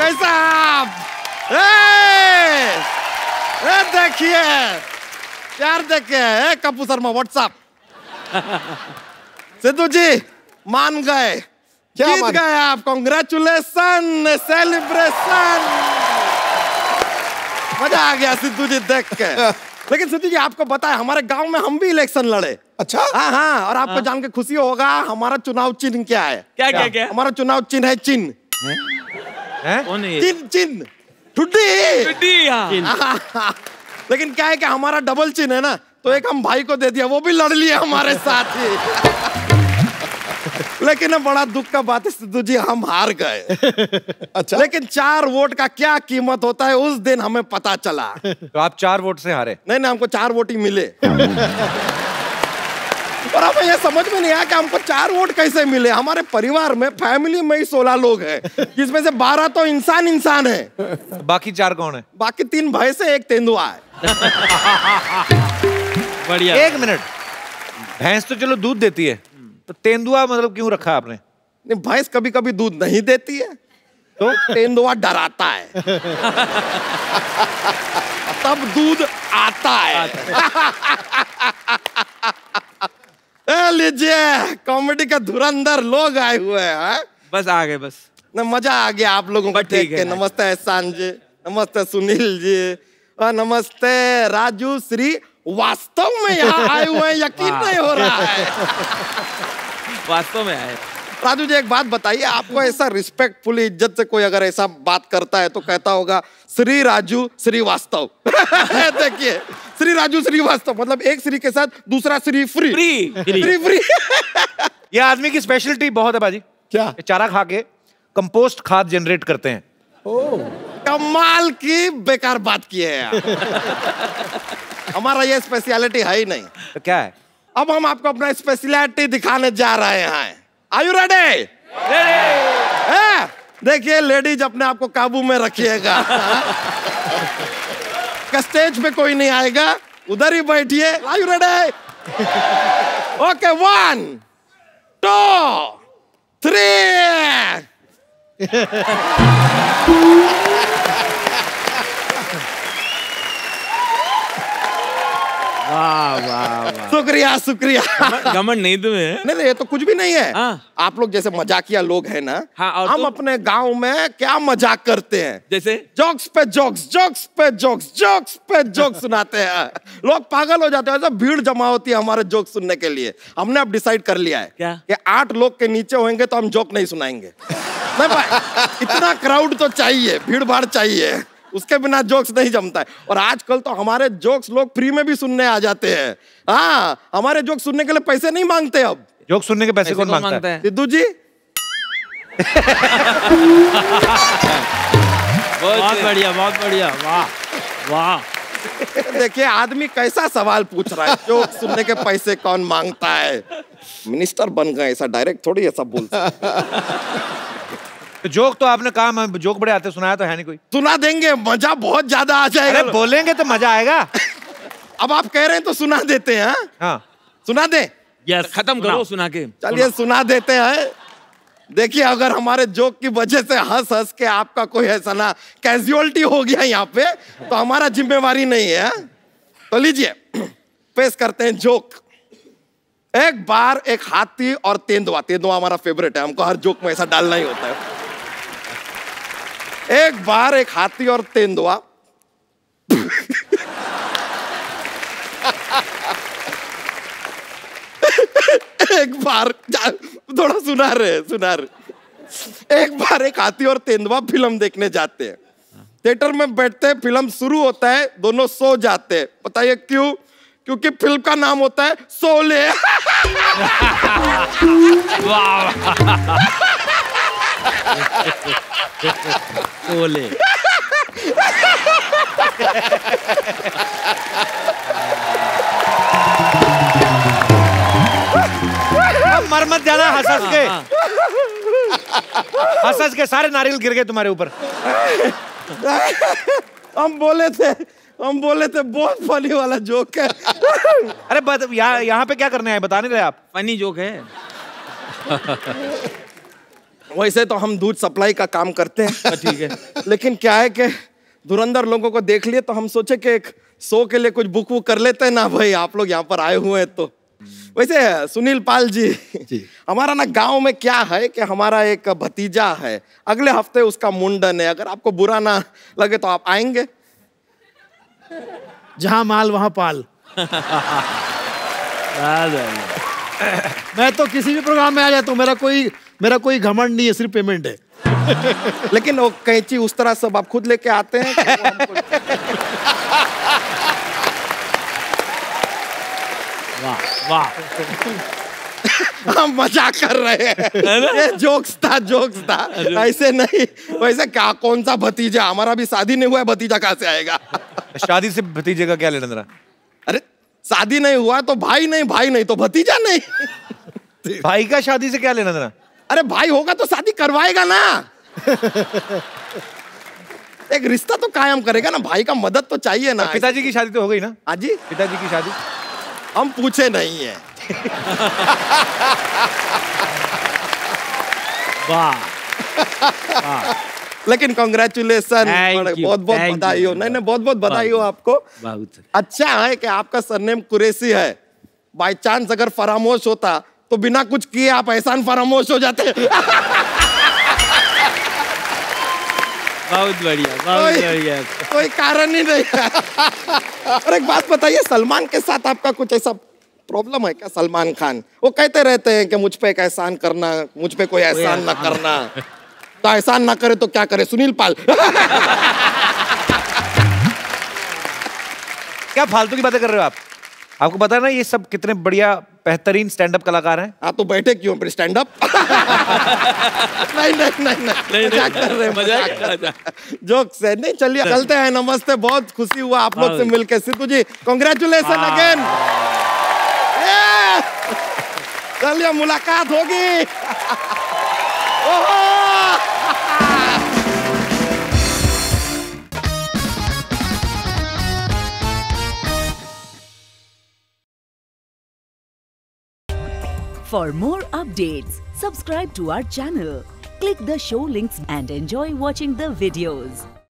कैसा आप? देखिए यार, देखिए कपूर शर्मा व्हाट्सअप। सिद्धू जी मान गए, जीत गए आप। Congratulation, celebration. मजा आ गया सिद्धू जी देख के। लेकिन सिद्धू जी आपको पता है हमारे गांव में हम भी इलेक्शन लड़े। अच्छा? हाँ, और आपको जान के खुशी होगा हमारा चुनाव चिन्ह क्या है? क्या? हमारा चुनाव चिन्ह है चिन्ह। चिन्ह ठुड्डी। लेकिन क्या है कि हमारा डबल चिन्ह है ना, तो एक हम भाई को दे दिया, वो भी लड़ लिया हमारे साथ ही। लेकिन बड़ा दुख का बात है सिद्धू जी, हम हार गए। अच्छा? लेकिन 4 वोट का क्या कीमत होता है उस दिन हमें पता चला। तो आप 4 वोट से हारे? नहीं, हमको 4 वोट ही मिले। और हमें ये समझ में नहीं आया कि हमको 4 वोट कैसे मिले। हमारे परिवार में, फैमिली में ही 16 लोग हैं, जिसमें से 12 तो इंसान है। बाकी 4 कौन है? बाकी 3 भैंस है, 1 तेंदुआ है। बढ़िया। 1 मिनट, भैंस तो चलो दूध देती है, तो तेंदुआ मतलब क्यों रखा आपने? नहीं, भैंस कभी कभी दूध नहीं देती है, तो तेंदुआ डराता है, तब दूध आता है। लीजिए कॉमेडी का धुरंधर लोग आए हुए हैं। बस आ गए, बस ना मजा आ गया आप लोगों को देख के। नमस्ते एहसान जी, नमस्ते सुनील जी, और नमस्ते राजू श्री। वास्तव में यहाँ आए हुए हैं, यकीन नहीं हो रहा है। वास्तव में आए। राजू जी एक बात बताइए, आपको ऐसा रिस्पेक्टफुली इज्जत से कोई अगर ऐसा बात करता है तो कहता होगा श्री राजू श्रीवास्तव। देखिए श्री राजू श्रीवास्तव मतलब एक श्री के साथ दूसरा श्री फ्री। ये आदमी की स्पेशलिटी बहुत है बाजी। क्या? चारा खा के कंपोस्ट खाद जनरेट करते हैं। कमाल की बेकार बात की है यार। हमारा ये स्पेशलिटी है ही नहीं। तो क्या है? अब हम आपको अपना स्पेशलिटी दिखाने जा रहे हैं। Are you ready? देखिए लेडीज अपने आप को काबू में रखिएगा। स्टेज पे कोई नहीं आएगा, उधर ही बैठिए। Are you ready? ओके, 1 2 3। वाह। शुक्रिया। घमंड नहीं तुम्हें? नहीं, ये तो कुछ भी नहीं है। आप लोग जैसे मजाकिया लोग हैं ना, हम अपने गांव में क्या मजाक करते हैं, जैसे जोक्स पे जोक्स सुनाते हैं। लोग पागल हो जाते हैं, ऐसा भीड़ जमा होती है हमारे जोक सुनने के लिए। हमने अब डिसाइड कर लिया है क्या? कि 8 लोग के नीचे होंगे तो हम जोक नहीं सुनाएंगे। नहीं भाई, इतना क्राउड तो चाहिए, भीड़ भाड़ चाहिए, उसके बिना जोक्स नहीं जमता है। और आजकल तो हमारे जोक्स लोग फ्री में भी सुनने आ जाते हैं। हाँ, हमारे जोक सुनने के लिए पैसे नहीं मांगते अब। जोक सुनने के पैसे कौन मांगता है? सिद्धू जी। बहुत बढ़िया। वाह। देखिए आदमी कैसा सवाल पूछ रहा है, जोक सुनने के पैसे कौन मांगता है। मिनिस्टर बन गए, ऐसा डायरेक्ट थोड़ी ऐसा बोलते। जोक तो आपने कहा, मैं जोक बड़े आते सुनाया तो है नहीं कोई। सुना देंगे, मजा बहुत ज्यादा आ जाएगा। अरे बोलेंगे तो मजा आएगा। अब आप कह रहे हैं तो सुना देते हैं। हाँ सुना दे। यस, खत्म करो सुना के। चलिए सुना देते हैं। देखिए अगर हमारे जोक की वजह से हंस के आपका कोई ऐसा ना कैजुअलिटी हो गया यहाँ पे, तो हमारा जिम्मेवारी नहीं है। तो लीजिए पेश करते हैं जोक। एक बार एक हाथी और तेंदुआ हमारा फेवरेट है, हमको हर जोक में ऐसा डालना ही होता है। एक बार एक हाथी और तेंदुआ एक बार थोड़ा सुना रहे। एक बार एक हाथी और तेंदुआ फिल्म देखने जाते हैं। थिएटर में बैठते हैं, फिल्म शुरू होता है, दोनों सो जाते हैं। बताइए क्यों? क्योंकि फिल्म का नाम होता है शोले। शोले। मर मत जाना हंस के सारे नारियल गिर गए तुम्हारे ऊपर। हम बोले थे बहुत फनी वाला जोक है। अरे यहाँ पे क्या करने आए बता नहीं रहे आप? फनी जोक है। वैसे तो हम दूध सप्लाई का काम करते हैं, ठीक है। लेकिन क्या है कि धुरंधर लोगों को देख लिए तो हम सोचे कि एक शो के लिए कुछ बुक वुक कर लेते हैं ना भाई, आप लोग यहाँ पर आए हुए हैं तो। वैसे सुनील पाल जी, हमारा ना गांव में क्या है कि हमारा एक भतीजा है, अगले हफ्ते उसका मुंडन है, अगर आपको बुरा ना लगे तो आप आएंगे? जहां माल वहां पाल। मैं तो किसी भी प्रोग्राम में आ जाता हूँ, मेरा कोई घमंड नहीं है, सिर्फ पेमेंट है। लेकिन वो कैंची उस तरह सब आप खुद लेके आते हैं कि वो हमको... वाह वाह, हम मजाक कर रहे हैं, ये जोक्स था, ऐसे नहीं। वैसे क्या, कौन सा भतीजा, हमारा भी शादी नहीं हुआ है, भतीजा कहाँ से आएगा? शादी से भतीजे का क्या लेना देना? अरे शादी नहीं हुआ तो भाई नहीं तो भतीजा नहीं। भाई का शादी से क्या लेना देना? अरे भाई होगा तो शादी करवाएगा ना, एक रिश्ता तो कायम करेगा ना, भाई का मदद तो चाहिए ना। पिताजी की शादी तो हो गई ना? हाँ जी, पिताजी की शादी हम पूछे नहीं है। वाह, लेकिन कॉन्ग्रेचुलेसन, बहुत बहुत बधाई हो। नहीं, बहुत बहुत बधाई हो आपको। अच्छा है कि आपका सरनेम कुरैशी है, बाई चांस अगर फरामोश होता तो बिना कुछ किए आप एहसान फरामोश हो जाते। बहुत बढ़िया। कोई कारण ही नहीं है। और एक बात बताइए, सलमान के साथ आपका कुछ ऐसा प्रॉब्लम है क्या? सलमान खान वो कहते रहते हैं कि मुझ पे एक एहसान करना, मुझ पे कोई एहसान ना करना, तो एहसान ना करे तो क्या करे सुनील पाल? क्या फालतू की बातें कर रहे हो आप? आपको पता है ना ये सब कितने बढ़िया बेहतरीन स्टैंड अप कलाकार हैं। हाँ तो बैठे क्यों फिर स्टैंड अप? नहीं, मजाक कर रहे हैं, मजाक जोक्स है। नहीं, चलिए चलते हैं। नमस्ते, बहुत खुशी हुआ आप लोग से मिलकर। Sidhu ji congratulation again. चलिए मुलाकात होगी। For more updates, subscribe to our channel, click the show links and enjoy watching the videos.